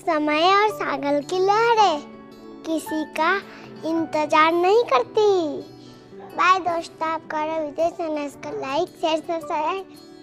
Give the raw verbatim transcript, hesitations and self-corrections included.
समय और सागर की लहरें किसी का इंतजार नहीं करती। बाय दोस्तों, आपका विजय चैनल को लाइक शेयर सब्सक्राइब